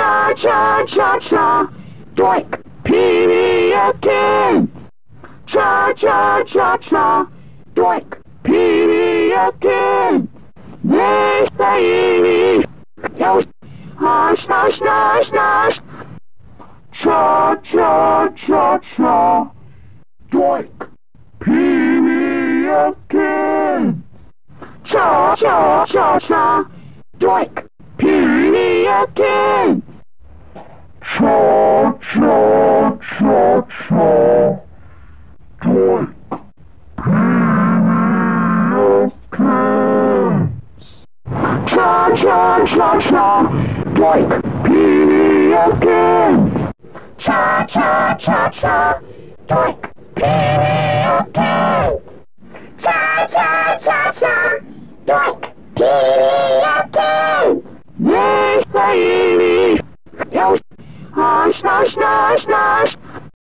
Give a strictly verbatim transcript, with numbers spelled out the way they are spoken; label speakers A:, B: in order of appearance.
A: Cha cha cha cha, doink, P B S Kids. Cha cha cha cha, doink, P B S Kids. They say, yo, hush, hush, hush, hush. Cha cha cha cha, doink, P B S Kids. Cha cha cha cha, doink, P B S Kids. Cha cha cha cha, doink, P B S Kids. Cha cha cha cha, doink, P B S Kids. Cha cha cha cha, doink, P B S Kids. Cha cha cha cha, doink, P B S Kids. Yes, baby. Yo, hush, hush, hush, hush.